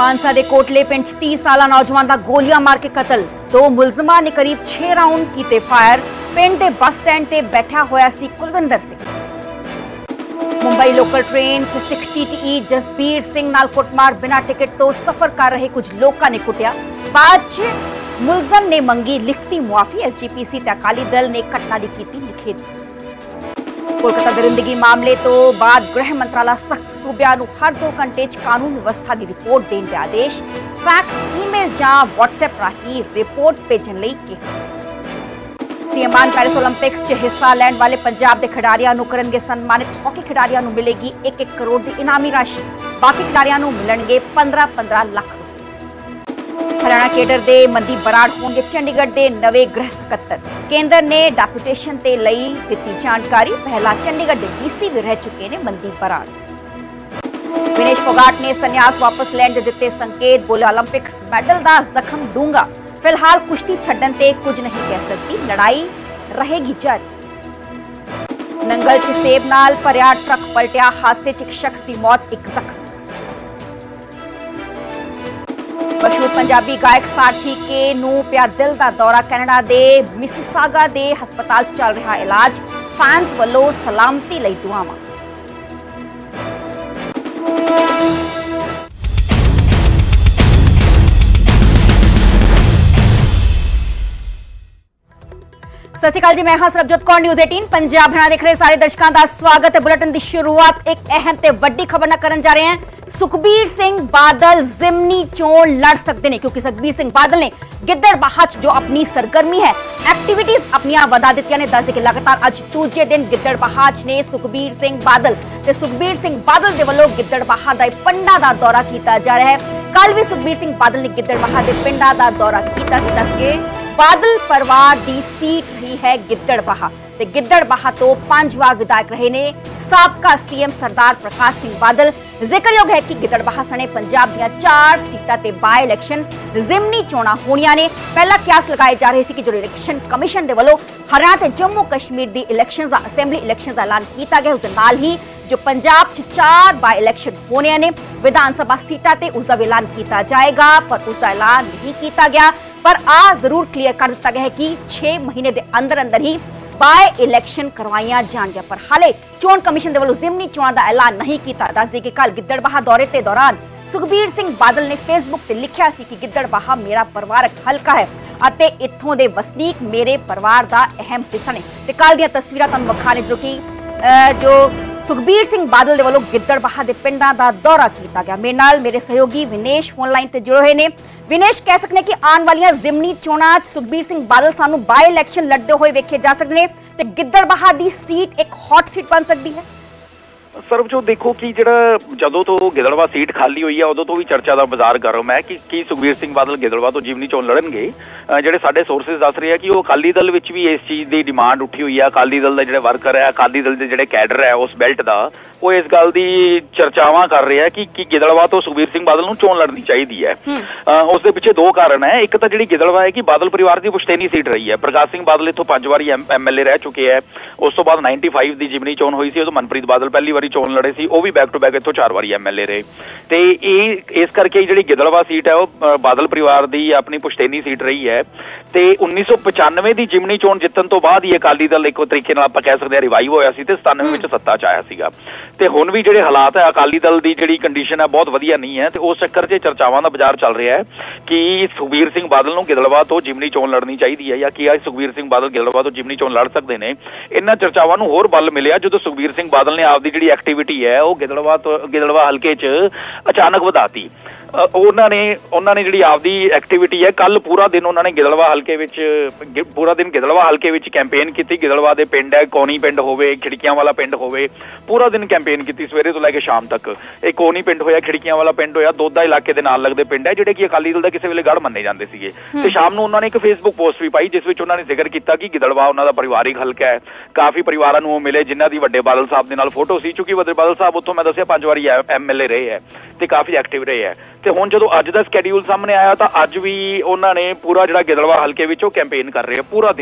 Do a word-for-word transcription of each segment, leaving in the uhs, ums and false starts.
मानसा के कोटले पिंड तीस साल नौजवान का गोलियां मार के कतल। दो मुलजमान ने करीब छह राउंड किए फायर। पिंड के बस स्टैंड से बैठा होया सी कुलविंदर सिंह। मुंबई लोकल ट्रेन च सिख टीटीई जसबीर सिंह नाल कुटमार बिना टिकट तो सफर कर रहे कुछ लोगों ने कुटिया। बाद च मुलजम ने मंगी लिखती मुआफी। एसजीपीसी ते अकाली दल ने घटना की की निखेधी। कोलकाता दरिंदगी मामले तो बाद गृह मंत्रालय सख्त सूबिया नूं हर दो घंटे च कानून व्यवस्था की रिपोर्ट देने के आदेश। फैक्स ईमेल जां व्हाट्सएप राही रिपोर्ट भेजण लई कहा। सीएम मान पेरिस ओलंपिक्स च हिस्सा लैण वाले पंजाब के खिडारियां नूं करनगे सन्मानित। हॉकी खिडारियां नूं मिलेगी एक एक करोड़ की इनामी राशि। बाकी खिडारियां नूं मिलणगे पंद्रह पंद्रह लाख। हरियाणा केडर दे मनदीप बराड़ होंगे चंडीगढ़ के नवे गृह सकत्तर। केंद्र ने डेपूटेशन ते लई दित्ती जानकारी। पहला चंडीगढ़ के डीसी भी रह चुके ने मनदीप बराड़। विनेश फोगाट ने संन्यास वापस लैण दे दित्ते संकेत। बोले ओलंपिक्स मैडल का जख्म डूंगा। फिलहाल कुश्ती छड्डण ते कुछ नहीं कह सकती, लड़ाई रहेगी जारी। नंगल च सेब नाल भरिया ट्रक पलटिया। हादसे च एक शख्स की मौत, एक जख्म। मशहूर पंजाबी गायक सारथी के नूं पिया दिल का दौरा। कैनेडा के मिसिसागा के हस्पताल चल रहा इलाज। फैंस वालों सलामती लई दुआवां। सत श्री अकाल जी, मैं हाँ सरबजोत कौर। न्यूज़ अठारह पंजाब हरियाणा देख रहे सारे दर्शकों का स्वागत है। बुलेटिन की शुरुआत एक अहम ते वड्डी खबर ना करन जा रहे हैं। सुखबीर सिंह बादल जिमनी चोण लड़ सकते हैं, क्योंकि सुखबीर सिंह बादल ने गिद्दड़बाहा जो अपनी सरगर्मी है एक्टिविटीज अपनी वधा दी ने। दस के लगातार अज दूजे दिन गिद्दड़बाहा ने सुखबीर सिंह बादल ते सुखबीर सिंह बादल के वालों गिद्दड़बाहा का पिंडा का दौरा किया जा रहा है। कल भी सुखबीर सिंह बादल ने गिद्दड़बाहा के पिंडा का दौरा किया। दस के बादल परिवार की सीट रही है गिद्दड़बाहा ते गिद्दड़बाहा तो पांच वार विधायक रहे ने साबका सीएम सरदार प्रकाश सिंह बादल। जिक्रयोग है कि गिद्दड़बाहा सने पंजाब दियां चार सीटां ते बाय इलैक्शन जिमनी चोणां होणियां ने। पहला क्यास लगाए जा रहे सी कि जो इलैक्शन कमिशन दे वल्लों हरियाणा ते जम्मू कश्मीर दी इलैक्शन दा असेंबली इलैक्शन दा ऐलान किया गया, उस दे नाल ही जो पंजाब च चार बाय इलैक्शन होने ने विधान सभा सीटां ते उसका ऐलान किया जाएगा, पर उसका ऐलान नहीं किया गया। पर आ जरूर क्लीयर कर दिया गया है कि छह महीने के अंदर अंदर ही बाय इलैक्शन करवाइया जाएंगे। पर हाले चोण कमिशन के वालों जिमनी चोणां का ऐलान नहीं किया। दस दी कि कल गिद्दड़बाहा दौरे के दौरान सुखबीर सिंह बादल ने फेसबुक पर लिखा सी कि गिद्दड़बाहा मेरा परिवारक हलका है अते इत्थों दे वसनीक मेरे परिवार का अहम हिस्सा ने। ते कल दी तस्वीरां तुहानूं विखाने जो कि जो सुखबीर सिंह बादल के वालों गिद्दड़बाहा के पिंडा का दौरा किया गया। मेरे नाल मेरे सहयोगी विनेश फोन लाइन से जुड़े हुए ने। विनेश, कह सकते हैं कि आने वाली जिमनी चोणां सुखबीर सिंह बादल सानू बाय इलैक्शन लड़ते हुए वेखे जा सकते हैं ते गिद्दड़बाहा की सीट एक हॉट सीट बन सकती है। सरबजोत देखो कि ਜਿਹੜਾ ਜਦੋਂ ਤੋਂ ਗਿੱਦੜਬਾਹਾ ਸੀਟ ਖਾਲੀ ਹੋਈ ਹੈ ਉਦੋਂ ਤੋਂ ਵੀ ਚਰਚਾ ਦਾ ਬਾਜ਼ਾਰ ਗਰਮ ਹੈ ਕਿ ਕੀ ਸੁਖਬੀਰ ਸਿੰਘ ਬਾਦਲ ਗਿੱਦੜਬਾਹਾ ਤੋਂ ਜਿਮਨੀ ਚੋਣ ਲੜਨਗੇ। ਜਿਹੜੇ ਸਾਡੇ ਸੋਰਸਿਸ ਦੱਸ ਰਹੇ ਆ ਕਿ ਉਹ ਅਕਾਲੀ ਦਲ ਵਿੱਚ ਵੀ ਇਸ ਚੀਜ਼ ਦੀ ਡਿਮਾਂਡ ਉੱਠੀ ਹੋਈ ਹੈ। ਅਕਾਲੀ ਦਲ ਦਾ ਜਿਹੜੇ ਵਰਕਰ ਹੈ, ਅਕਾਲੀ ਦਲ ਦੇ ਜਿਹੜੇ ਕੈਡਰ ਹੈ ਉਸ ਬੈਲਟ ਦਾ, ਉਹ ਇਸ ਗੱਲ ਦੀ ਚਰਚਾਵਾਂ ਕਰ ਰਹੇ ਆ ਕਿ ਕੀ ਗਿੱਦੜਬਾਹਾ ਤੋਂ ਸੁਖਬੀਰ ਸਿੰਘ ਬਾਦਲ ਨੂੰ ਚੋਣ ਲੜਨੀ ਚਾਹੀਦੀ ਹੈ। ਉਸ ਦੇ ਪਿੱਛੇ ਦੋ ਕਾਰਨ ਹੈ। ਇੱਕ ਤਾਂ ਜਿਹੜੀ ਗਿੱਦੜਬਾਹਾ ਹੈ ਕਿ ਬਾਦਲ ਪਰਿਵਾਰ ਦੀ ਪੁਸ਼ਤੈਨੀ ਸੀਟ ਰਹੀ ਹੈ। ਪ੍ਰਕਾਸ਼ ਸਿੰਘ ਬਾਦਲ ਇੱਥੋਂ ਪੰਜ ਵਾਰੀ ਐਮਐਲਏ ਰਹਿ ਚੁੱਕੇ ਹੈ। ਉਸ ਤੋਂ ਬਾਅਦ ਨਾਈਨਟੀ ਫਾਈਵ ਦੀ ਜਿਮਨੀ ਚੋਣ ਹੋਈ ਸੀ, ਉਦੋਂ ਮਨਪ੍ਰੀਤ ਬਾਦਲ ਪਹਿਲੀ ਵਾਰੀ ਚੋਣ ਲੜੇ ਸੀ, ਉਹ ਵੀ बैक टू बैक इत्थों चार वारी एमएलए रहे। तो ये इस करके जी गिद्दड़बाहा सीट है वो बादल परिवार की अपनी पुश्तैनी सीट रही है। तो उन्नीस सौ पचानवे की जिमनी चोण जितन तो बाद ही अकाली दल एक तरीके नाल आपां कह सकते हैं रिवाइव होया सी ते सतानवे में सत्ता च आया सीगा। ते हुण भी जिहड़े हालात है अकाली दल की जिहड़ी कंडीशन है बहुत वधिया नहीं है। तो उस चक्कर च चर्चावां दा बाजार चल रहा है कि सुखबीर सिंह बादल नूं गिद्दड़बाहा तो जिमनी चोण लड़नी चाहिए है या कि सुखबीर सिंह बादल गिद्दड़बाहा तो जिमनी चोण लड़ सकते हैं। इन्हां चर्चावां नूं होर बल मिलिया जदों सुखबीर सिंह बादल ने आपदी जिहड़ी एक्टिविटी है वो गिद्दड़बाहा तो गिद्दड़बाहा हल्के च अचानक वधाती। उन्होंने उन्होंने जिहड़ी आपदी एक्टिविटी है कल पूरा दिन उन्होंने गिद्दड़बाहा हल्के विच पूरा दिन गिद्दड़बाहा हल्के विच कैंपेन की। गिद्दड़बाहा दे पिंड है, कोनी पिंड होवे, खिड़कियां वाला पिंड होवे, पूरा दिन कैंपेन की सवेरे तो लैके शाम तक। एक कोनी पिंड होया, खिड़कियां वाला पिंड होया, दोदा इलाके दे नाल लगदे पिंड है जिहड़े कि अकाली दल दा किसी वेले गढ़ मन्ने जांदे सीगे। ते शाम नूं उन्होंने एक फेसबुक पोस्ट भी पाई जिस विच उन्होंने जिक्र किया कि गिद्दड़बाहा उन्हां दा परिवारिक हल्का है। काफ़ी परिवारां नूं मिले जिन्हां दी वड्डे बादल साहब दे नाल फोटो सी, क्योंकि वड्डे बादल साहब उत्थों मैं दस्सिया पंज वारी एमएलए रहे है ते काफ़ी एक्टिव रहे है। तो हुण जदों अज दा स्कैड्यूल सामने आया तो अज भी उन्होंने पूरा जिहड़ा गिद्दड़बाहा हल्के विच ओह कैंपेन कर रहे हैं पूरा दिन।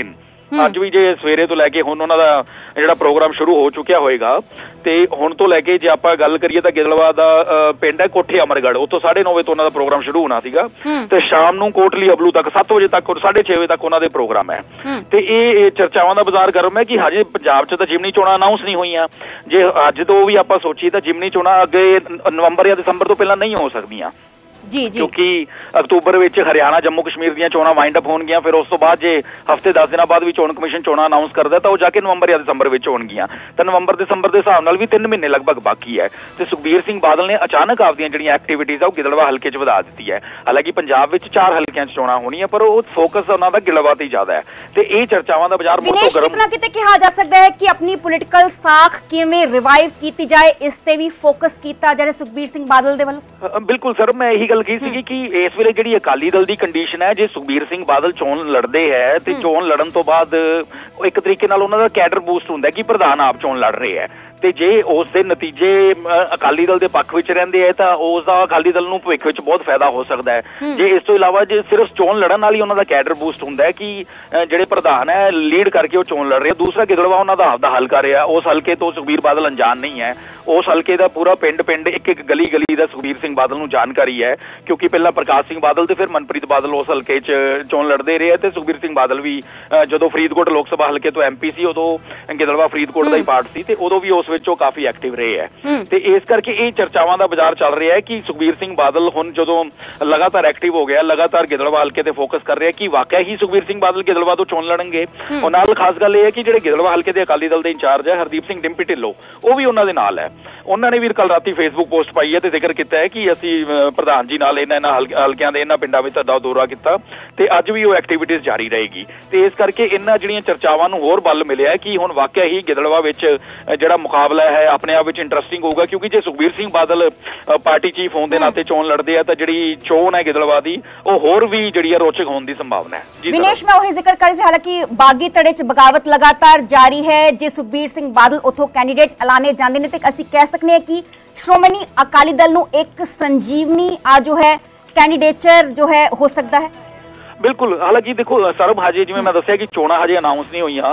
ਅੱਜ ਵੀ ਜੇ ਸਵੇਰੇ ਤੋਂ ਲੈ ਕੇ ਹੁਣ ਉਹਨਾਂ ਦਾ ਜਿਹੜਾ ਪ੍ਰੋਗਰਾਮ ਸ਼ੁਰੂ ਹੋ ਚੁੱਕਿਆ ਹੋਏਗਾ ਤੇ ਹੁਣ ਤੋਂ ਲੈ ਕੇ ਜੇ ਆਪਾਂ ਗੱਲ ਕਰੀਏ ਤਾਂ ਗਿੱਦੜਬਾਹਾ ਦਾ ਪਿੰਡ ਹੈ ਕੋਠੇ ਅਮਰਗੜ੍ਹ, ਉੱਥੋਂ ਸਾਢੇ ਨੌ ਵਜੇ ਤੋਂ ਉਹਨਾਂ ਦਾ ਪ੍ਰੋਗਰਾਮ ਸ਼ੁਰੂ ਹੋਣਾ ਸੀਗਾ ਤੇ ਸ਼ਾਮ ਨੂੰ ਕੋਟਲੀ ਅਬਲੂ ਤੱਕ ਸੱਤ ਵਜੇ ਤੱਕ ਸਾਢੇ ਛੇ ਵਜੇ ਤੱਕ ਉਹਨਾਂ ਦੇ ਪ੍ਰੋਗਰਾਮ ਹੈ। ਤੇ ਇਹ ਚਰਚਾਵਾਂ ਦਾ ਬਾਜ਼ਾਰ ਗਰਮ ਹੈ ਕਿ ਹਜੇ ਪੰਜਾਬ 'ਚ ਤਾਂ ਜਿਮਨੀ ਚੋਣਾਂ ਅਨਾਊਂਸ ਨਹੀਂ ਹੋਈਆਂ। ਜੇ ਅੱਜ ਤੋਂ ਵੀ ਆਪਾਂ ਸੋਚੀਏ ਤਾਂ ਜਿਮਨੀ ਚੋਣਾਂ ਅੱਗੇ ਨਵੰਬਰ ਜਾਂ ਦਸੰਬਰ ਤੋਂ ਪਹਿਲਾਂ ਨਹੀਂ ਹੋ ਸਕਦੀਆਂ ਜੀ ਜੀ ਕਿਉਂਕਿ ਅਕਤੂਬਰ ਵਿੱਚ ਹਰਿਆਣਾ ਜੰਮੂ ਕਸ਼ਮੀਰ ਦੀਆਂ ਚੋਣਾਂ ਵਾਈਂਡ ਅਪ ਹੋਣਗੀਆਂ। ਫਿਰ ਉਸ ਤੋਂ ਬਾਅਦ ਜੇ ਹਫ਼ਤੇ ਦਸ ਦਿਨਾਂ ਬਾਅਦ ਵੀ ਚੋਣ ਕਮਿਸ਼ਨ ਚੋਣਾਂ ਅਨਾਊਂਸ ਕਰਦਾ ਤਾਂ ਉਹ ਜਾ ਕੇ ਨਵੰਬਰ ਜਾਂ ਦਸੰਬਰ ਵਿੱਚ ਹੋਣਗੀਆਂ। ਤਾਂ ਨਵੰਬਰ ਦਸੰਬਰ ਦੇ ਹਿਸਾਬ ਨਾਲ ਵੀ ਤਿੰਨ ਮਹੀਨੇ ਲਗਭਗ ਬਾਕੀ ਹੈ ਤੇ ਸੁਖਬੀਰ ਸਿੰਘ ਬਾਦਲ ਨੇ ਅਚਾਨਕ ਆਪਦੀਆਂ ਜਿਹੜੀਆਂ ਐਕਟੀਵਿਟੀਜ਼ ਆ ਉਹ ਗਿੱਦੜਬਾਹਾ ਹਲਕੇ 'ਚ ਵਧਾ ਦਿੱਤੀ ਹੈ। ਹਾਲਾਂਕਿ ਪੰਜਾਬ ਵਿੱਚ ਚਾਰ ਹਲਕਿਆਂ 'ਚ ਚੋਣਾਂ ਹੋਣੀਆਂ ਪਰ ਉਹ ਫੋਕਸ ਉਹਨਾਂ ਦਾ ਗਿੱਦੜਬਾਹਾ ਤੇ ਜ਼ਿਆਦਾ ਹੈ ਤੇ ਇਹ ਚਰਚਾਵਾਂ ਦਾ ਬਾਜ਼ਾਰ ਮੁੜ ਤੋਂ ਗਰਮ। ਕਿਤਨਾ ਕਿਤੇ ਕਿਹਾ ਜਾ ਸਕਦਾ ਹੈ ਕਿ ਆਪਣੀ ਪੋਲੀਟੀਕਲ ਸਾਖ ਕਿਵੇਂ ਰਿਵਾਈਵ ਕੀਤੀ ਜਾਏ ਇਸ ਤੇ ਵੀ ਫੋਕਸ ਕੀਤਾ ਜਾ ਰਿਹਾ ਸੁਖਬੀਰ ਸਿੰਘ ਬਾਦਲ ਦੇ ਵੱਲੋਂ। ਬਿਲਕੁਲ ਸਰ, ਮੈਂ ਇਹੀ ਗੱਲ ਕਹੀ ਸੀਗੀ ਕਿ ਇਸ ਵੇਲੇ ਜਿਹੜੀ ਅਕਾਲੀ ਦਲ ਦੀ ਕੰਡੀਸ਼ਨ ਹੈ, ਜੇ ਸੁਖਬੀਰ ਸਿੰਘ ਬਾਦਲ ਚੋਣ ਲੜਦੇ ਹੈ ਤੇ ਚੋਣ ਲੜਨ ਤੋਂ ਬਾਅਦ ਇੱਕ ਤਰੀਕੇ ਨਾਲ ਉਹਨਾਂ ਦਾ ਕੈਡਰ ਬੂਸਟ ਹੁੰਦਾ ਕਿ ਪ੍ਰਧਾਨ ਆਪ ਚੋਣ ਲੜ ਰਹੇ ਹੈ ਤੇ ਜੇ ਉਸ ਦੇ ਨਤੀਜੇ ਅਕਾਲੀ ਦਲ ਦੇ ਪੱਖ ਵਿੱਚ ਰਹਿੰਦੇ ਹੈ ਤਾਂ ਉਸ ਦਾ ਅਕਾਲੀ ਦਲ ਨੂੰ ਭਵਿੱਖ ਵਿੱਚ ਬਹੁਤ ਫਾਇਦਾ ਹੋ ਸਕਦਾ ਹੈ। ਜੇ ਇਸ ਤੋਂ ਇਲਾਵਾ ਜੇ ਸਿਰਫ ਚੋਣ ਲੜਨ ਨਾਲ ਹੀ ਉਹਨਾਂ ਦਾ ਕੈਡਰ ਬੂਸਟ ਹੁੰਦਾ ਹੈ ਕਿ ਜਿਹੜੇ ਪ੍ਰਧਾਨ ਹੈ ਲੀਡ ਕਰਕੇ ਉਹ ਚੋਣ ਲੜ ਰਹੇ, ਦੂਸਰਾ ਗਿੱਦੜਬਾਹਾ ਉਹਨਾਂ ਦਾ ਆਪਦਾ ਹਲਕਾ ਰਿਹਾ, ਉਸ ਹਲਕੇ ਤੋਂ ਸੁਖਬੀਰ ਬਾਦਲ ਅਣਜਾਣ ਨਹੀਂ ਹੈ। ਉਸ ਹਲਕੇ ਦਾ ਪੂਰਾ ਪਿੰਡ ਪਿੰਡ ਇੱਕ ਇੱਕ ਗਲੀ ਗਲੀ ਦਾ ਸੁਖਬੀਰ ਸਿੰਘ ਬਾਦਲ ਨੂੰ ਜਾਣਕਾਰੀ ਹੈ ਕਿਉਂਕਿ ਪਹਿਲਾਂ ਪ੍ਰਕਾਸ਼ ਸਿੰਘ ਬਾਦਲ ਤੇ ਫਿਰ ਮਨਪ੍ਰੀਤ ਬਾਦਲ ਉਸ ਹਲਕੇ 'ਚ ਚੋਣ ਲੜਦੇ ਰਹੇ ਤੇ ਸੁਖਬੀਰ ਸਿੰਘ ਬਾਦਲ ਵੀ ਜਦੋਂ ਫਰੀਦਕੋਟ ਲੋਕ ਸਭਾ ਹਲਕੇ ਤੋਂ ਐਮਪੀ ਸੀ ਉਦੋਂ ਗਿੱਦੜਬਾਹਾ ਫਰੀਦਕੋਟ ਦਾ ਹੀ ਪਾਰਟ ਸੀ ਤੇ ਉਦੋਂ ਵੀ ਉਸ ਵਿੱਚ ਉਹ ਕਾਫੀ ਐਕਟਿਵ ਰਹੇ ਹੈ ਤੇ ਇਸ ਕਰਕੇ ਇਹ ਚਰਚਾਵਾਂ ਦਾ ਬਾਜ਼ਾਰ ਚੱਲ ਰਿਹਾ ਹੈ ਕਿ ਸੁਖਬੀਰ ਸਿੰਘ ਬਾਦਲ ਹੁਣ ਜਦੋਂ ਲਗਾਤਾਰ ਐਕਟਿਵ ਹੋ ਗਿਆ, ਲਗਾਤਾਰ ਗਿੱਦੜਬਾਹਾ ਹਲਕੇ ਤੇ ਫੋਕਸ ਕਰ ਰਿਹਾ ਕਿ ਵਾਕਿਆ ਹੀ ਸੁਖਬੀਰ ਸਿੰਘ ਬਾਦਲ ਗਿੱਦੜਬਾਹਾ ਤੋਂ ਚੋਣ ਲੜਨਗੇ। ਉਹ ਨਾਲ ਖਾਸ ਗੱਲ ਇਹ ਹੈ ਕਿ ਜਿਹੜੇ ਗਿੱਦੜਬਾਹਾ ਹਲਕੇ ਦੇ ਅਕਾਲੀ ਦਲ ਦੇ ਇੰਚਾਰਜ ਹੈ ਹਰਦੀਪ ਸਿੰਘ ਡਿੰਪੀ ਢਿੱਲੋਂ, ਉਹ ਵੀ ਉਹਨਾਂ ਦੇ ਨਾਲ ਹੈ। ਉਹਨਾਂ ਨੇ ਵੀ ਕੱਲ ਰਾਤੀ ਫੇਸਬੁੱਕ ਪੋਸਟ ਪਾਈ ਹੈ ਤੇ ਜ਼ਿਕਰ ਕੀਤਾ ਹੈ ਕਿ ਅਸੀਂ ਪ੍ਰਧਾਨ ਜੀ ਨਾਲ ਇਹਨਾਂ ਇਹਨਾਂ ਹਲਕਿਆਂ ਦੇ ਇਹਨਾਂ ਪਿੰਡਾਂ ਵਿੱਚ ਦਾ ਦੌਰਾ ਕੀਤਾ ਤੇ ਅੱਜ ਵੀ ਉਹ ਐਕਟੀਵਿਟੀਜ਼ ਜਾਰੀ ਰਹੇਗੀ ਤੇ ਇਸ ਕਰਕੇ ਇਹਨਾਂ ਜਿਹੜੀਆਂ ਚਰਚਾਵਾਂ ਨੂੰ ਹੋਰ ਬਲ ਮਿਲਿਆ ਕਿ ਹੁਣ ਵਾਕਿਆ ਹੀ ਗਿੱਦੜਬਾਹਾ ਵਿੱਚ ਜਿਹੜਾ ਮੁਕਾਬਲਾ ਹੈ ਆਪਣੇ ਆਪ ਵਿੱਚ ਇੰਟਰਸਟਿੰਗ ਹੋਊਗਾ ਕਿਉਂਕਿ ਜੇ ਸੁਖਬੀਰ ਸਿੰਘ ਬਾਦਲ ਪਾਰਟੀ ਚੀਫ ਹੋਣ ਦੇ ਨਾਤੇ ਚੋਣ ਲੜਦੇ ਆ ਤਾਂ ਜਿਹੜੀ ਚੋਣ ਹੈ ਗਿੱਦੜਬਾਹਾ ਦੀ ਉਹ ਹੋਰ ਵੀ ਜਿਹੜੀ ਹੈ ਰੋਚਕ ਹੋਣ ਦੀ ਸੰਭਾਵਨਾ ਹੈ। ਜੀ ਵਿਨੇਸ਼, ਮੈਂ ਉਹੀ ਜ਼ਿਕਰ ਕਰ ਰਹੀ ਸੀ, ਹਾਲਾਂਕਿ ਬਾਗੀ ਧੜੇ 'ਚ ਬਗਾਵਤ ਲਗਾਤਾਰ ਜਾਰੀ ਹੈ। ਜੇ ਸੁਖਬੀਰ ਸਿੰਘ ਬਾਦਲ ਉੱਥੋਂ ਕੈਂਡੀਡੇਟ ਐਲਾਨੇ ਜਾਂਦੇ ਨੇ ਤੇ ਅਸੀਂ ਕਹਿ ਸਕਨੇ ਹਾਂ ਕਿ ਸ਼੍ਰੋਮਣੀ ਅਕਾਲੀ ਦਲ ਨੂੰ ਇੱਕ ਸੰਜੀਵਨੀ ਆ ਜੋ ਹੈ ਕੈਂਡੀਡੇਚਰ ਜੋ ਹੈ ਹੋ ਸਕਦਾ ਹੈ। ਬਿਲਕੁਲ, ਹਾਲਾਂਕਿ ਦੇਖੋ ਸਰਬ ਹਜੇ ਜਿਵੇਂ ਮੈਂ ਦੱਸਿਆ ਕਿ ਚੋਣਾਂ ਹਜੇ ਅਨਾਊਂਸ ਨਹੀਂ ਹੋਈਆਂ,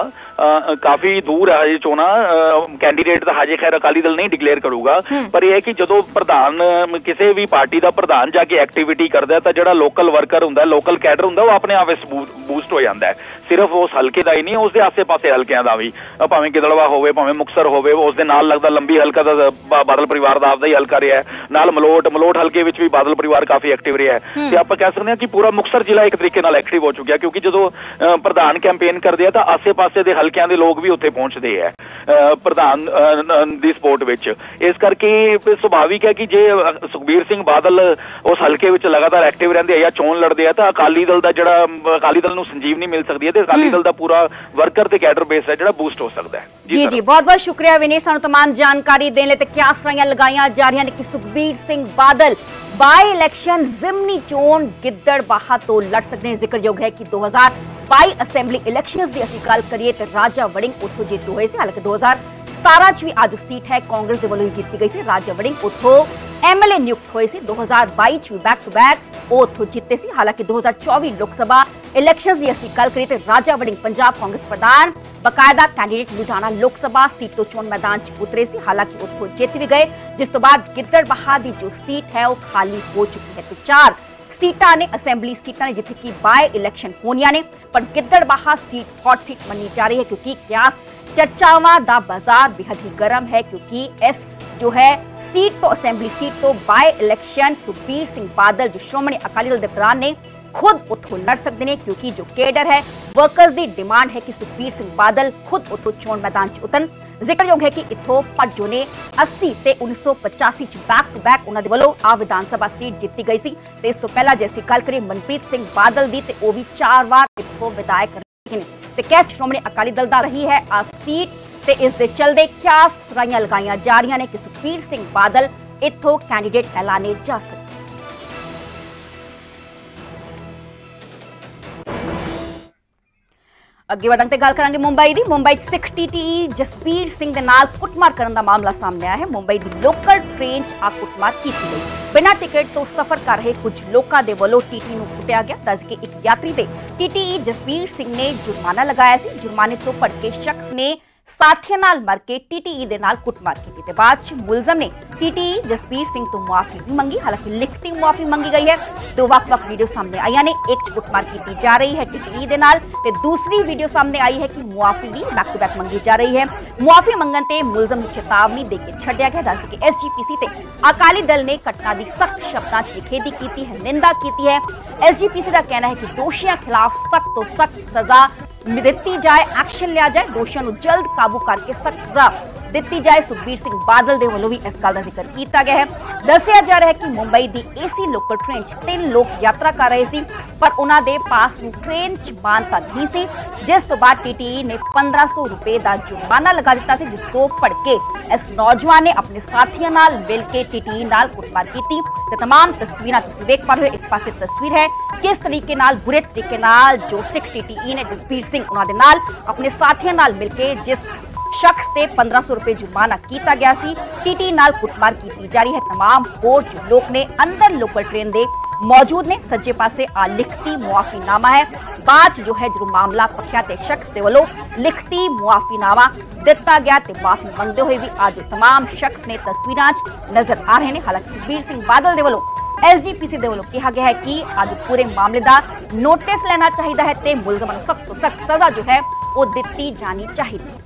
ਕਾਫੀ ਦੂਰ ਹੈ ਹਜੇ ਚੋਣਾਂ, ਕੈਂਡੀਡੇਟ ਤਾਂ ਹਜੇ ਖੈਰ ਅਕਾਲੀ ਦਲ ਨਹੀਂ ਡਿਕਲੇਅਰ ਕਰੂਗਾ ਪਰ ਇਹ ਹੈ ਕਿ ਜਦੋਂ ਪ੍ਰਧਾਨ ਕਿਸੇ ਵੀ ਪਾਰਟੀ ਦਾ ਪ੍ਰਧਾਨ ਜਾ ਕੇ ਐਕਟੀਵਿਟੀ ਕਰਦਾ ਤਾਂ ਜਿਹੜਾ ਲੋਕਲ ਵਰਕਰ ਹੁੰਦਾ, ਲੋਕਲ ਕੈਡਰ ਹੁੰਦਾ, ਉਹ ਆਪਣੇ ਆਪ ਵਿੱਚ ਬੂਸਟ ਹੋ ਜਾਂਦਾ ਹੈ। ਸਿਰਫ ਉਸ ਹਲਕੇ ਦਾ ਹੀ ਨਹੀਂ, ਉਸ ਦੇ ਆਸੇ-ਪਾਸੇ ਹਲਕਿਆਂ ਦਾ ਵੀ, ਭਾਵੇਂ ਗਿੱਦੜਬਾਹਾ ਹੋਵੇ ਭਾਵੇਂ ਮੁਕਤਸਰ ਹੋਵੇ, ਉਸ ਦੇ ਨਾਲ ਲੱਗਦਾ ਲੰਬੀ ਹਲਕਾ ਦਾ ਬਾਦਲ ਪਰਿਵਾਰ ਦਾ ਆਪਦਾ ਹੀ ਹਲਕਾ ਰਿਹਾ, ਨਾਲ ਮਲੋਟ ਮਲੋਟ ਹਲਕੇ ਵਿੱਚ ਵੀ ਬਾਦਲ ਪਰਿਵਾਰ ਕਾਫੀ ਐਕਟਿਵ ਰਿਹਾ ਤੇ ਆਪਾਂ ਕਹਿ ਸਕਦੇ ਹਾਂ ਕਿ ਪੂਰਾ ਮੁਕਤਸਰ ਜ਼ਿਲ੍ਹਾ ਇੱਕ ਤਰੀਕੇ ਨਾਲ ਐਕਟਿਵ ਹੋ ਚੁੱਕਿਆ ਕਿਉਂਕਿ ਜਦੋਂ ਪ੍ਰਧਾਨ ਕੈਂਪੇਨ ਕਰਦੇ ਆ ਤਾਂ ਆਸੇ-ਪਾਸੇ ਦੇ ਹਲਕਿਆਂ ਦੇ ਲੋਕ ਵੀ ਉੱਥੇ ਪਹੁੰਚਦੇ ਆ ਪ੍ਰਧਾਨ ਦੀ ਸਪੋਰਟ ਵਿੱਚ। ਇਸ ਕਰਕੇ ਸੁਭਾਵਿਕ ਹੈ ਕਿ ਜੇ ਸੁਖਬੀਰ ਸਿੰਘ ਬਾਦਲ ਉਸ ਹਲਕੇ ਵਿੱਚ ਲਗਾਤਾਰ ਐਕਟਿਵ ਰਹਿੰਦੇ ਆ ਜਾਂ ਚੋਣ ਲੜਦੇ ਆ ਤਾਂ ਅਕਾਲੀ ਦਲ ਦਾ ਜਿਹੜਾ ਅਕਾਲੀ ਦਲ ਨੂੰ ਸੰਜੀਵਨੀ ਮਿਲ ਸਕਦੀ ਹੈ ਤੇ ਅਕਾਲੀ ਦਲ ਦਾ ਪੂਰਾ ਵਰਕਰ ਤੇ ਕੈਡਰ ਬੇਸ ਹੈ ਜਿਹੜਾ ਬੂਸਟ ਹੋ ਸਕਦਾ ਹੈ। ਜੀ ਜੀ, ਬਹੁਤ ਬਹੁਤ ਸ਼ੁਕਰੀਆ ਵਿਨੇ, ਸਾਨੂੰ तमाम ਜਾਣਕਾਰੀ ਦੇਣ ਲਈ ਤੇ ਕਿਆ ਸਰਾਈਆਂ ਲਗਾਈਆਂ ਜਾ ਰਹੀਆਂ ਨੇ ਕਿ ਸੁਖਬੀਰ ਸਿੰਘ ਬਾਦਲ ਬਾਈ ਇਲੈਕਸ਼ਨ ਜ਼ਿਮਨੀ ਚੋਣ ਗਿੱਦੜਬਾਹਾ ਤੋਂ ਲੜ ਸਕਦੇ ਨੇ। ਜ਼ਿਕਰਯੋਗ ਹੈ ਕਿ ਦੋ ਹਜ਼ਾਰ ਬਾਈ ਅਸੈਂਬਲੀ ਇਲੈਕਸ਼ਨਸ ਦੀ ਅਸੀਂ ਗੱਲ ਕਰੀਏ ਤੇ ਰਾਜਾ ਵੜਿੰਗ ਉੱਥੋਂ ਜੇਤੂ ਹੋਏ ਸੀ। ਹਾਲਾਂਕਿ ਦੋ ਹਜ਼ਾਰ ਸਤਾਰਾਂ ਚ ਵੀ ਅੱਜ ਸੀਟ ਹੈ ਕਾਂਗਰਸ ਦੇ ਵੱਲੋਂ ਹੀ ਜਿੱਤੀ ਗਈ ਸੀ। ਰਾਜਾ ਵੜਿੰਗ ਉੱਥੋਂ ਐਮਐਲਏ ਨਿਯੁਕਤ ਹੋਏ ਸੀ। ਦੋ ਹਜ਼ਾਰ ਬਾਈ ਚ ਵੀ ਬੈਕ ਟੂ ਬੈਕ ਉਹ ਉੱਥੋਂ ਜਿੱਤੇ ਸੀ। ਹਾਲਾਂਕਿ ਦੋ ਹਜ਼ਾਰ ਚੌਵੀ ਲੋਕ ਸਭਾ ਇਲੈਕਸ਼ਨਸ ਦੀ ਅਸੀਂ ਗੱਲ ਕਰੀਏ ਤੇ ਰਾਜਾ ਵੜਿੰਗ ਪੰਜਾਬ ਕਾਂਗਰਸ ਪ੍ਰਧਾਨ ਬਕਾਇਦਾ ਕੈਂਡੀਡੇਟ ਲੁਧਿਆਣਾ ਲੋਕ ਸਭਾ ਸੀਟ ਤੋਂ ਚੋਣ ਮੈਦਾਨ ਚ ਉਤਰੇ ਸੀ। ਹਾਲਾਂਕਿ ਉੱਥੋਂ ਜਿੱਤ ਵੀ ਗਏ ਜਿਸ ਤੋਂ ਬਾਅਦ ਗਿੱਦੜਬਾਹਾ ਦੀ ਜੋ ਸੀਟ ਹੈ ਉਹ ਖਾਲੀ ਹੋ ਚੁੱਕੀ ਹੈ ਤੇ ਚਾਰ ਸੀਟਾਂ ਨੇ ਅਸੈਂਬਲੀ ਸੀਟਾਂ ਨੇ ਜਿੱਥੇ ਕਿ ਬਾਈ ਇਲੈਕਸ਼ਨ ਹੋਣੀਆਂ ਨੇ ਪਰ ਗਿੱਦੜਬਾਹਾ ਸੀਟ ਹੌਟ ਸੀਟ ਮੰਨੀ ਜਾ ਰਹੀ ਹੈ ਕਿਉਂਕਿ ਕਿਆਸ ਚਰਚਾਵਾਂ ਦਾ ਬਾਜ਼ਾਰ बेहद ही गर्म है क्योंकि इस जो है सीट तो असेंबली सीट तो बाय इलेक्शन सुखबीर सिंह बादल जो श्रोमणी अकाली दल के प्रधान ने खुद उतो लड़ सकते हैं क्योंकि जो केडर है वर्कर्स की डिमांड है कि सुखबीर सिंह बादल खुद उतो चोण मैदान च उतरन। ਜ਼ਿਕਰਯੋਗ ਹੈ ਕਿ इत्थों ਭੱਜੋ ने अस्सी ਤੇ उन्नीस सौ पचासी ਚ बैक टू बैक ਉਹਨਾਂ ਦੇ ਵੱਲੋਂ ਆ ਵਿਧਾਨ ਸਭਾ ਸੀਟ ਜਿੱਤੀ ਗਈ ਸੀ ਤੇ ਇਸ ਤੋਂ ਪਹਿਲਾਂ ਜੇ ਅਸੀਂ ਗੱਲ ਕਰੀਏ ਮਨਪ੍ਰੀਤ ਸਿੰਘ ਬਾਦਲ ਦੀ ਤੇ ਉਹ ਵੀ ਚਾਰ ਵਾਰ ਇੱਥੋਂ ਵਿਧਾਇਕ ਰਹੇ ਨੇ ਤੇ ਕੈਸ ਸ਼੍ਰੋਮਣੀ ਅਕਾਲੀ ਦਲ ਦਾ ਰਹੀ ਹੈ ਆ ਸੀਟ ਤੇ ਇਸ ਦੇ ਚਲਦੇ ਕਿਆ ਸਰਾਈਆਂ ਲਗਾਈਆਂ ਜਾ ਰਹੀਆਂ ਨੇ ਕਿ ਸੁਖਬੀਰ ਸਿੰਘ ਬਾਦਲ ਇੱਥੋਂ ਕੈਂਡੀਡੇਟ ਐਲਾਨੇ ਜਾ ਸਕਦੇ। ਅੱਗੇ ਵਧਣ ਤੇ ਗੱਲ ਕਰਾਂਗੇ ਮੁੰਬਈ ਦੀ। ਮੁੰਬਈ 'ਚ ਸਿੱਖ ਟੀਟੀਈ ਜਸਬੀਰ ਸਿੰਘ ਦੇ ਨਾਲ ਕੁੱਟਮਾਰ ਕਰਨ ਦਾ ਮਾਮਲਾ ਸਾਹਮਣੇ ਆਇਆ ਹੈ। ਮੁੰਬਈ ਦੀ ਲੋਕਲ ਟ੍ਰੇਨ 'ਚ ਆ ਕੁੱਟਮਾਰ ਕੀਤੀ ਗਈ। ਬਿਨਾਂ ਟਿਕਟ ਤੋਂ ਸਫ਼ਰ ਕਰ ਰਹੇ ਕੁਝ ਲੋਕਾਂ ਦੇ ਵੱਲੋਂ ਟੀਟੀ ਨੂੰ ਕੁੱਟਿਆ ਗਿਆ। ਦੱਸ ਕੇ ਇੱਕ ਯਾਤਰੀ ਤੇ ਟੀਟੀਈ ਜਸਬੀਰ ਸਿੰਘ ਨੇ ਜੁਰਮਾਨਾ ਲਗਾਇਆ ਸੀ। ਜੁਰਮਾਨੇ ਤੋਂ ਭੜਕੇ ਸ਼ਖਸ ਨੇ ਸਾਥੀਆਂ ਨਾਲ ਮਰ ਕੇ ਟੀਟੀਈ ਦੇ ਨਾਲ ਕੁੱਟਮਾਰ ਕੀਤੀ ਤੇ ਬਾਅਦ ਚ ਮੁਲਜ਼ਮ ਨੇ ਟੀਟੀਈ ਜਸਬੀਰ ਸਿੰਘ ਤੋਂ ਮੁਆਫੀ ਵੀ ਮੰਗੀ। ਹਾਲਾਂਕਿ ਲਿਖਤੀ ਮੁਆਫੀ ਮੰਗੀ ਗਈ ਹੈ। ਦੋ ਵੱਖ-ਵੱਖ ਵੀਡੀਓ ਸਾਹਮਣੇ ਆਈਆਂ ਨੇ। ਇੱਕ ਚ ਕੁੱਟਮਾਰ ਕੀਤੀ ਜਾ ਰਹੀ ਹੈ ਟੀਟੀਈ ਦੇ ਨਾਲ ਤੇ ਦੂਸਰੀ ਵੀਡੀਓ ਸਾਹਮਣੇ ਆਈ ਹੈ ਕਿ ਮੁਆਫੀ ਵੀ ਬੈਕ ਟੂ ਬੈਕ ਮੰਗੀ ਜਾ ਰਹੀ ਹੈ। ਮੁਆਫੀ ਮੰਗਣ ਤੇ ਮੁਲਜ਼ਮ ਨੂੰ ਚੇਤਾਵਨੀ ਦੇ ਕੇ ਛੱਡਿਆ ਗਿਆ। ਦੱਸ ਕਿ ਐਸਜੀਪੀਸੀ ਤੇ ਅਕਾਲੀ ਦਲ ਨੇ ਘਟਨਾ ਦੀ ਸਖਤ ਸ਼ਬਦਾਂ ਚ ਨਿਖੇਧੀ ਕੀਤੀ ਹੈ, ਨਿੰਦਾ ਕੀਤੀ ਹੈ। ਐਸਜੀਪੀਸੀ ਦਾ ਕਹਿਣਾ ਹੈ ਕਿ ਦੋਸ਼ੀਆਂ ਖਿਲਾਫ ਸਖਤ ਤੋਂ ਸਖਤ ਸਜ਼ਾ ਦਿੱਤੀ ਜਾए, एक्शन लिया जाए, दोषियों को जल्द काबू करके सख्त सजा ਦਿੱਤੀ ਜਾਏ। ਸੁਖਬੀਰ ਸਿੰਘ ਬਾਦਲ ਦੇ ਵੱਲੋਂ ਵੀ ਇਸ ਗੱਲ ਦਾ ਜ਼ਿਕਰ ਕੀਤਾ ਗਿਆ ਹੈ। ਦੱਸਿਆ ਜਾ ਰਿਹਾ ਹੈ ਕਿ ਮੁੰਬਈ ਦੀ ਏਸੀ ਲੋਕਲ ਟ੍ਰੇਨ 'ਚ ਤਿੰਨ ਲੋਕ ਯਾਤਰਾ ਕਰ ਰਹੇ ਸੀ ਪਰ ਉਹਨਾਂ ਦੇ ਪਾਸ ਨੂੰ ਟ੍ਰੇਨ 'ਚ ਮਾਨਤਾ ਨਹੀਂ ਸੀ, ਜਿਸ ਤੋਂ ਬਾਅਦ ਟੀਟੀਈ ਨੇ ਪੰਦਰਾਂ ਸੌ ਰੁਪਏ ਦਾ ਜੁਰਮਾਨਾ ਲਗਾ ਦਿੱਤਾ ਸੀ, ਜਿਸ ਤੋਂ ਭੜਕੇ ਇਸ ਨੌਜਵਾਨ ਨੇ ਆਪਣੇ ਸਾਥੀਆਂ ਨਾਲ ਮਿਲ ਕੇ ਟੀਟੀਈ ਨਾਲ ਕੁੱਟਮਾਰ ਕੀਤੀ ਤੇ तमाम ਤਸਵੀਰਾਂ ਤੁਸੀਂ ਵੇਖ ਪਾ ਰਹੇ ਹੋ। ਇੱਕ ਪਾਸੇ ਤਸਵੀਰ ਹੈ ਕਿਸ ਤਰੀਕੇ ਨਾਲ ਬੁਰੇ ਤਰੀਕੇ ਨਾਲ ਜੋ ਸਿੱਖ ਟੀਟੀਈ ਨੇ ਜਸਬੀਰ ਸਿੰਘ ਉਹਨਾਂ ਦੇ ਨਾਲ ਆਪਣੇ ਸਾਥੀਆਂ ਨਾਲ ਮਿਲ ਕੇ ਜਿਸ शख्स से पंद्रह सौ रुपए जुर्माना किया गया सी, टीटी नाल कुटमार की जा रही है। तमाम होर जो लोग ने अंदर लोकल ट्रेन दे मौजूद ने। सज्जे पासे आ लिखती मुआफीनामा है। बाद जो है जो मामला पक्या ते शख्स के वालों लिखती मुआफीनामा दिता गया ते माफी मंगते हुए भी आज तमाम शख्स ने तस्वीरां नजर आ रहे हैं। हालांकि सुखबीर सिंह बादल दे वालों एसजीपीसी दे वालों कहा गया है कि आज पूरे मामले का नोटिस लेना चाहिए है ते मुलजमां नूं सख्त तो सख्त सजा जो है वो दिती जानी चाहिए।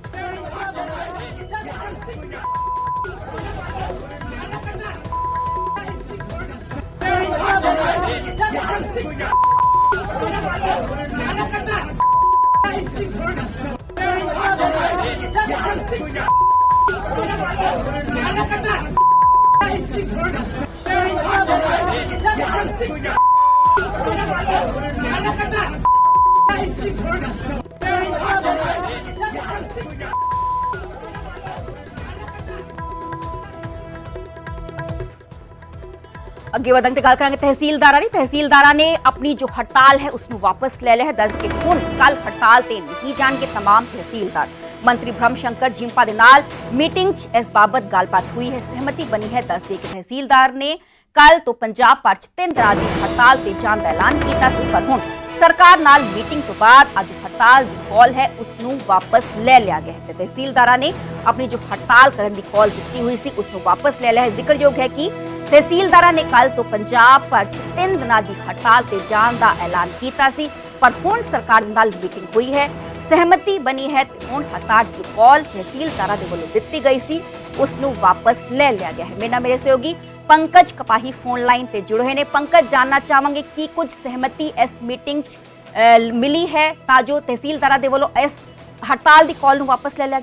ਅੱਗੇ ਵਧਣ ਤੇ ਗੱਲ ਕਰਾਂਗੇ ਤਹਿਸੀਲਦਾਰਾਂ ਦੀ। ਤਹਿਸੀਲਦਾਰਾਂ ਨੇ ਆਪਣੀ ਜੋ ਹੜਤਾਲ ਹੈ ਉਸ ਨੂੰ ਵਾਪਸ ਲੈ ਲਿਆ ਹੈ। ਦੱਸ ਕੇ ਹੁਣ ਕੱਲ ਹੜਤਾਲ ਤੇ ਨਹੀਂ ਜਾਣਗੇ तमाम ਤਹਿਸੀਲਦਾਰ। ਮੰਤਰੀ ਬ੍ਰਹਮ ਸ਼ੰਕਰ ਜਿੰਪਾ ਦੇ ਨਾਲ ਮੀਟਿੰਗ 'ਚ ਇਸ ਬਾਬਤ ਗੱਲਬਾਤ ਹੋਈ ਹੈ, ਸਹਿਮਤੀ ਬਣੀ ਹੈ। ਦੱਸ ਦੇ ਕਿ ਤਹਿਸੀਲਦਾਰ ਨੇ ਕੱਲ ਤੋਂ ਪੰਜਾਬ ਭਰ 'ਚ ਤਿੰਨ ਦਿਨਾਂ ਦੀ ਹੜਤਾਲ ਤੇ ਜਾਣ ਦਾ ਐਲਾਨ ਕੀਤਾ ਸੀ, ਪਰ ਹੁਣ ਸਰਕਾਰ ਨਾਲ ਮੀਟਿੰਗ ਤੋਂ ਬਾਅਦ ਅੱਜ ਹੜਤਾਲ ਦੀ ਕਾਲ ਹੈ ਉਸ ਨੂੰ ਵਾਪਸ ਲੈ ਲਿਆ ਗਿਆ ਹੈ ਤੇ ਤਹਿਸੀਲਦਾਰਾਂ ਨੇ ਆਪਣੀ ਜੋ ਹੜਤਾਲ ਕਰਨ ਦੀ ਕਾਲ ਦਿੱਤੀ ਹੋਈ ਸੀ ਉਸ ਨੂੰ ਵਾਪਸ ਲੈ ਲਿਆ ਹੈ। ਜ਼ਿਕਰਯੋਗ ਹੈ ਕਿ ਤਹਿਸੀਲਦਾਰਾਂ ਨੇ ਕੱਲ ਤੋਂ ਪੰਜਾਬ ਭਰ 'ਚ ਤਿੰਨ ਦਿਨਾਂ ਦੀ ਹੜਤਾਲ ਤੇ ਜਾਣ ਦਾ ਐਲਾਨ ਕੀਤਾ ਸੀ, ਪਰ ਹੁਣ ਸਰਕਾਰ ਨਾਲ ਮੀਟਿੰਗ ਹੋਈ ਹੈ, ਸਹਿਮਤੀ ਬਣੀ ਹੈ ਤੇ ਹੁਣ ਹੜਤਾਲ ਦੀ ਕਾਲ ਤਹਿਸੀਲਦਾਰਾਂ ਦੇ ਵੱਲੋਂ ਦਿੱਤੀ ਗਈ ਸੀ ਉਸ ਨੂੰ ਵਾਪਸ ਲੈ ਲਿਆ ਗਿਆ ਹੈ। ਮੇਰੇ ਨਾਲ ਮੇਰੇ ਸਹਿਯੋਗੀ पंकज कपाही फोन लाइन पे जुड़े हुए ने। पंकज, जानना चाहेंगे कि कुछ सहमति इस मीटिंग च मिली है ताजो तहसीलदार दे वालों इस हड़ताल की कॉल वापस ले लिया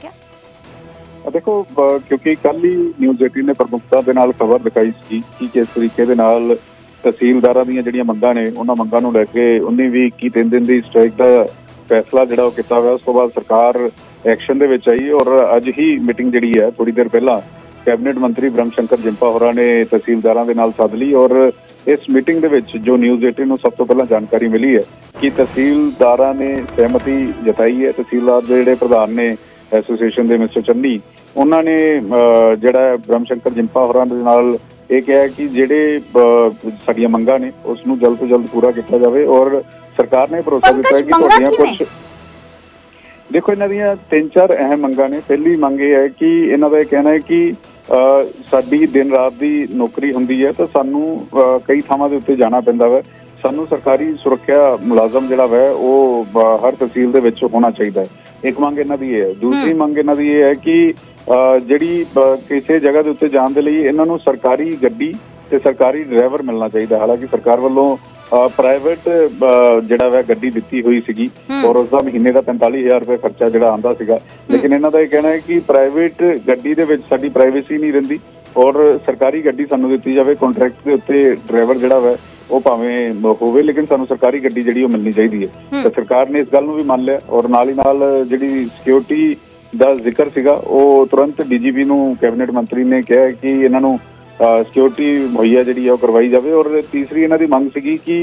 गया? देखो, क्योंकि कल ही न्यूज़ एटीन ने प्रमुखता के नाल खबर दिखाई सी कि किस तरीके दे नाल तहसीलदारां ਦੀਆਂ ਜਿਹੜੀਆਂ ਮੰਗਾਂ ਨੇ ਉਹਨਾਂ ਮੰਗਾਂ ਨੂੰ ਲੈ ਕੇ उन्नी भी इक्की तीन दिन ਦੀ ਸਟ੍ਰਾਈਕ ਦਾ फैसला ਜਿਹੜਾ ਉਹ ਕੀਤਾ ਹੋਇਆ। ਉਸ ਤੋਂ ਬਾਅਦ ਸਰਕਾਰ ਐਕਸ਼ਨ ਦੇ ਵਿੱਚ ਆਈ ਔਰ ਅੱਜ ਹੀ ਮੀਟਿੰਗ ਜਿਹੜੀ ਹੈ ਥੋੜੀ ਦੇਰ ਪਹਿਲਾਂ कैबिनेट मंत्री ब्रह्म शंकर जिंपा होरां ने तहसीलदारां दे नाल सद ली और इस मीटिंग दे विच जो न्यूज़ एटीन नूं सब तो पहला जानकारी मिली है कि तहसीलदारां ने सहमति जताई है। तहसीलदार दे जिहड़े प्रधान ने एसोसीएशन दे मिस्टर चन्नी उन्हां ने जिहड़ा ब्रह्म शंकर जिंपा होरां दे नाल ਇਹ ਕਿਹਾ ਕਿ ਜਿਹੜੇ ਸਾਡੀਆਂ ਮੰਗਾਂ ਨੇ ਉਸ ਨੂੰ ਜਲਦ ਤੋਂ ਜਲਦ ਪੂਰਾ ਕੀਤਾ ਜਾਵੇ ਔਰ ਸਰਕਾਰ ਨੇ ਭਰੋਸਾ ਦਿੱਤਾ ਹੈ ਕਿ ਤੁਹਾਡੀਆਂ ਕੁਝ ਦੇਖੋ ਇਹਨਾਂ ਦੀਆਂ ਤਿੰਨ ਚਾਰ ਅਹਿਮ ਮੰਗਾਂ ਨੇ। ਪਹਿਲੀ ਮੰਗ ਇਹ ਹੈ ਕਿ ਇਹਨਾਂ ਦਾ ਇਹ ਕਹਿਣਾ ਹੈ ਕਿ ਸਾਡੀ ਦਿਨ ਰਾਤ ਦੀ ਨੌਕਰੀ ਹੁੰਦੀ ਹੈ ਤਾਂ ਸਾਨੂੰ ਕਈ ਥਾਵਾਂ ਦੇ ਉੱਤੇ ਜਾਣਾ ਪੈਂਦਾ ਵਾ, ਸਾਨੂੰ ਸਰਕਾਰੀ ਸੁਰੱਖਿਆ ਮੁਲਾਜ਼ਮ ਜਿਹੜਾ ਵਾ ਉਹ ਹਰ ਤਹਿਸੀਲ ਦੇ ਵਿੱਚ ਹੋਣਾ ਚਾਹੀਦਾ ਹੈ। ਇੱਕ ਮੰਗ ਇਹਨਾਂ ਦੀ ਇਹ ਹੈ। ਦੂਸਰੀ ਮੰਗ ਇਹਨਾਂ ਦੀ ਇਹ ਹੈ ਕਿ ਜਿਹੜੀ ਕਿਸੇ ਜਗ੍ਹਾ ਦੇ ਉੱਤੇ ਜਾਣ ਦੇ ਲਈ ਇਹਨਾਂ ਨੂੰ ਸਰਕਾਰੀ ਗੱਡੀ ਤੇ ਸਰਕਾਰੀ ਡਰਾਈਵਰ ਮਿਲਣਾ ਚਾਹੀਦਾ। ਹਾਲਾਂਕਿ ਸਰਕਾਰ ਵੱਲੋਂ ਪ੍ਰਾਈਵੇਟ ਜਿਹੜਾ ਵਾ ਗੱਡੀ ਦਿੱਤੀ ਹੋਈ ਸੀਗੀ ਔਰ ਉਸਦਾ ਮਹੀਨੇ ਦਾ ਪੈਂਤਾਲੀ ਹਜ਼ਾਰ ਰੁਪਏ ਖਰਚਾ ਜਿਹੜਾ ਆਉਂਦਾ ਸੀਗਾ, ਲੇਕਿਨ ਇਹਨਾਂ ਦਾ ਇਹ ਕਹਿਣਾ ਹੈ ਕਿ ਪ੍ਰਾਈਵੇਟ ਗੱਡੀ ਦੇ ਵਿੱਚ ਸਾਡੀ ਪ੍ਰਾਈਵੇਸੀ ਨਹੀਂ ਰਹਿੰਦੀ ਔਰ ਸਰਕਾਰੀ ਗੱਡੀ ਸਾਨੂੰ ਦਿੱਤੀ ਜਾਵੇ। ਕੰਟਰੈਕਟ ਦੇ ਉੱਤੇ ਡਰਾਈਵਰ ਜਿਹੜਾ ਵਾ ਉਹ ਭਾਵੇਂ ਹੋਵੇ ਲੇਕਿਨ ਸਾਨੂੰ ਸਰਕਾਰੀ ਗੱਡੀ ਜਿਹੜੀ ਉਹ ਮਿਲਣੀ ਚਾਹੀਦੀ ਹੈ। ਤਾਂ ਸਰਕਾਰ ਨੇ ਇਸ ਗੱਲ ਨੂੰ ਵੀ ਮੰਨ ਲਿਆ ਔਰ ਨਾਲ ਹੀ ਨਾਲ ਜਿਹੜੀ ਸਿਕਿਉਰਿਟੀ ਦਾ ਜ਼ਿਕਰ ਸੀਗਾ ਉਹ ਤੁਰੰਤ ਡੀਜੀਪੀ ਨੂੰ ਕੈਬਨਿਟ ਮੰਤਰੀ ਨੇ ਕਿਹਾ ਕਿ ਇਹਨਾਂ ਨੂੰ ਸਿਕਿਉਰਿਟੀ ਮੁਹੱਈਆ ਜਿਹੜੀ ਆ ਉਹ ਕਰਵਾਈ ਜਾਵੇ। ਔਰ ਤੀਸਰੀ ਇਹਨਾਂ ਦੀ ਮੰਗ ਸੀਗੀ ਕਿ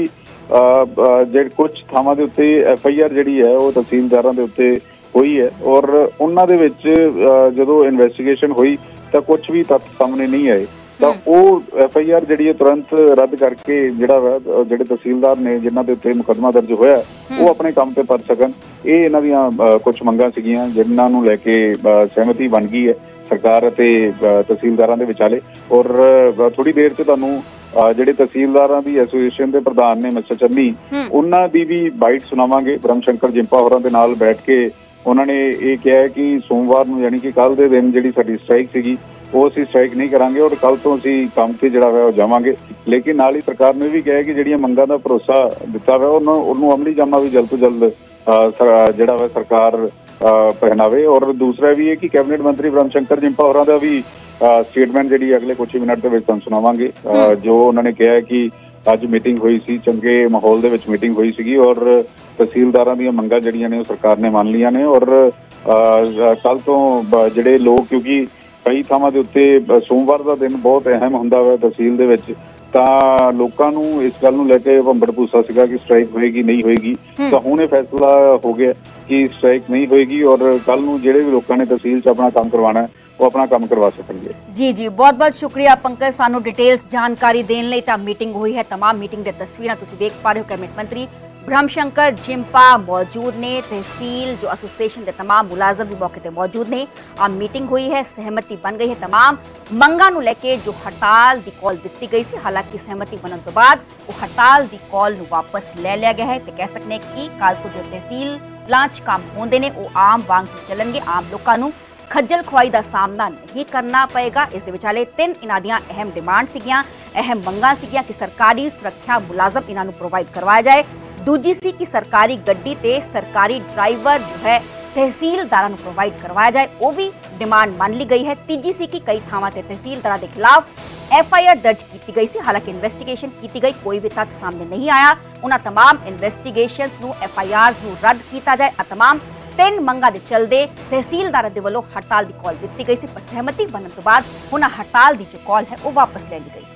ਜਿਹੜੇ ਕੁਝ ਥਾਵਾਂ ਦੇ ਉੱਤੇ ਐਫ ਆਈ ਆਰ ਜਿਹੜੀ ਹੈ ਉਹ ਤਹਿਸੀਲਦਾਰਾਂ ਦੇ ਉੱਤੇ ਹੋਈ ਹੈ ਔਰ ਉਹਨਾਂ ਦੇ ਵਿੱਚ ਜਦੋਂ ਇਨਵੈਸਟੀਗੇਸ਼ਨ ਹੋਈ ਤਾਂ ਕੁਝ ਵੀ ਤੱਥ ਸਾਹਮਣੇ ਨਹੀਂ ਆਏ ਤਾਂ ਉਹ ਐਫ ਆਈ ਆਰ ਜਿਹੜੀ ਹੈ ਤੁਰੰਤ ਰੱਦ ਕਰਕੇ ਜਿਹੜਾ ਵਾ ਜਿਹੜੇ ਤਹਿਸੀਲਦਾਰ ਨੇ ਜਿਨ੍ਹਾਂ ਦੇ ਉੱਤੇ ਮੁਕੱਦਮਾ ਦਰਜ ਹੋਇਆ ਉਹ ਆਪਣੇ ਕੰਮ ਤੇ ਪਰ ਸਕਣ। ਇਹ ਇਹਨਾਂ ਦੀਆਂ ਕੁਝ ਮੰਗਾਂ ਸੀਗੀਆਂ ਜਿਨ੍ਹਾਂ ਨੂੰ ਲੈ ਕੇ ਸਹਿਮਤੀ ਬਣ ਗਈ ਹੈ ਸਰਕਾਰ ਅਤੇ ਤਹਿਸੀਲਦਾਰਾਂ ਦੇ ਵਿਚਾਲੇ। ਔਰ ਥੋੜੀ ਦੇਰ 'ਚ ਤੁਹਾਨੂੰ ਜਿਹੜੇ ਤਹਿਸੀਲਦਾਰਾਂ ਦੀ ਐਸੋਸੀਏਸ਼ਨ ਦੇ ਪ੍ਰਧਾਨ ਨੇ ਮਿਸਟਰ ਚੰਨੀ ਉਹਨਾਂ ਦੀ ਵੀ ਬਾਈਟ ਸੁਣਾਵਾਂਗੇ। ਬ੍ਰਹਮ ਸ਼ੰਕਰ ਜਿੰਪਾ ਹੋਰਾਂ ਦੇ ਨਾਲ ਬੈਠ ਕੇ ਉਹਨਾਂ ਨੇ ਇਹ ਕਿਹਾ ਕਿ ਸੋਮਵਾਰ ਨੂੰ ਯਾਨੀ ਕਿ ਕੱਲ ਦੇ ਦਿਨ ਜਿਹੜੀ ਸਾਡੀ ਸਟ੍ਰਾਈਕ ਸੀਗੀ ਉਹ ਅਸੀਂ ਸਟ੍ਰਾਈਕ ਨਹੀਂ ਕਰਾਂਗੇ ਔਰ ਕੱਲ ਤੋਂ ਅਸੀਂ ਕੰਮ ਤੇ ਜਿਹੜਾ ਵਾ ਉਹ ਜਾਵਾਂਗੇ। ਲੇਕਿਨ ਨਾਲ ਹੀ ਸਰਕਾਰ ਨੇ ਵੀ ਕਿਹਾ ਕਿ ਜਿਹੜੀਆਂ ਮੰਗਾਂ ਦਾ ਭਰੋਸਾ ਦਿੱਤਾ ਵਾ ਉਹਨੂੰ ਉਹਨੂੰ ਅਮਲੀ ਜਾਮਾ ਵੀ ਜਲਦ ਤੋਂ ਜਲਦ ਜਿਹੜਾ ਵਾ ਸਰਕਾਰ ਪਹਿਨਾਵੇ। ਔਰ ਦੂਸਰਾ ਵੀ ਹੈ ਕਿ ਕੈਬਨਿਟ ਮੰਤਰੀ ਬ੍ਰਹਮ ਸ਼ੰਕਰ ਜਿੰਪਾ ਹੋਰਾਂ ਦਾ ਵੀ ਸਟੇਟਮੈਂਟ ਜਿਹੜੀ ਅਗਲੇ ਕੁਝ ਮਿੰਟ ਦੇ ਵਿੱਚ ਤੁਹਾਨੂੰ ਸੁਣਾਵਾਂਗੇ। ਜੋ ਉਹਨਾਂ ਨੇ ਕਿਹਾ ਕਿ ਅੱਜ ਮੀਟਿੰਗ ਹੋਈ ਸੀ, ਚੰਗੇ ਮਾਹੌਲ ਦੇ ਵਿੱਚ ਮੀਟਿੰਗ ਹੋਈ ਸੀਗੀ ਔਰ ਤਹਿਸੀਲਦਾਰਾਂ ਦੀਆਂ ਮੰਗਾਂ ਜਿਹੜੀਆਂ ਨੇ ਉਹ ਸਰਕਾਰ ਨੇ ਮੰਨ ਲਈਆਂ ਨੇ ਔਰ ਕੱਲ ਤੋਂ ਜਿਹੜੇ ਲੋਕ ਕਿਉਂਕਿ ਕਈ ਥਾਵਾਂ ਦੇ ਉੱਤੇ ਸੋਮਵਾਰ ਦਾ ਦਿਨ ਬਹੁਤ ਅਹਿਮ ਹੁੰਦਾ ਵਾ ਤਹਿਸੀਲ ਦੇ ਵਿੱਚ ਤਾਂ ਲੋਕਾਂ ਨੂੰ ਇਸ ਗੱਲ ਨੂੰ ਲੈ ਕੇ ਭੰਬੜ ਭੂਸਾ ਸੀਗਾ ਕਿ ਸਟ੍ਰਾਈਕ ਹੋਏਗੀ ਨਹੀਂ ਹੋਏਗੀ ਤਾਂ ਹੁਣ ਇਹ ਫੈਸਲਾ ਹੋ ਗਿਆ ਕਿ ਸਟ੍ਰਾਈਕ ਨਹੀਂ ਹੋਏਗੀ ਔਰ ਕੱਲ ਨੂੰ ਜਿਹੜੇ ਵੀ ਲੋਕਾਂ ਨੇ ਤਹਿਸੀਲ 'ਚ ਆਪਣਾ ਕੰਮ ਕਰਵਾਉਣਾ ਉਹ ਆਪਣਾ ਕੰਮ ਕਰਵਾ ਸਕਣਗੇ। ਜੀ ਜੀ ਬਹੁਤ ਬਹੁਤ ਸ਼ੁਕਰੀਆ ਪੰਕਜ ਸਾਨੂੰ ਡਿਟੇਲਸ ਜਾਣਕਾਰੀ ਦੇਣ ਲਈ। ਤਾਂ ਮੀਟਿੰਗ ਹੋਈ ਹੈ, तमाम मीटिंग ਦੇ ਤਸਵੀਰਾਂ ਤੁਸੀਂ ਦੇਖ ਪਾ ਰਹੇ ਹੋ। ਕੈਬਨਿਟ ਮੰਤਰੀ ਬ੍ਰਹਮ ਸ਼ੰਕਰ ਜਿੰਪਾ मौजूद ने, तहसील जो एसोसिएशन के तमाम मुलाजम भी मौके पर मौजूद ने। आ मीटिंग हुई है, सहमति बन गई है तमाम मंगां नूं लैके जो हड़ताल की कॉल दी गई सी। हालांकि सहमति बनने तो बाद वो हड़ताल की कॉल नूं वापस ले लिया गया है ते कह सकते हैं कि कल तो जो तहसील लांच काम होंदे ने वो आम वांग चलणगे। आम लोकां नूं खज्जल खुआई का सामना नहीं करना पएगा। इस दे विचाले तीन इन्हां दियां अहम डिमांड सीगियां, अहम मंगां सीगियां कि सरकारी सुरक्षा मुलाजम इन्हां नूं प्रोवाइड करवाया जाए। दूजी सी कि सरकारी गड्डी ते सरकारी ड्राइवर जो है तहसीलदारां नूं प्रोवाइड करवाया जाए, वो भी डिमांड मान ली गई है। तीजी सी कि कई थावां ते तहसीलदारां दे खिलाफ एफ आई आर दर्ज की गई सी, हालांकि इन्वेस्टिगेशन की गई, कोई भी तथ्य सामने नहीं आया। उन्हां तमाम इन्वेस्टिगेशनस नूं एफ आई आर नूं रद्द किया जाए। आ तमाम तीन मंगां दे चलदे तहसीलदारां दे वल्लों हड़ताल की कॉल दी गई सी, पर सहमति बनने तो बाद हुण हड़ताल की जो कॉल है वो वापस ले ली गई।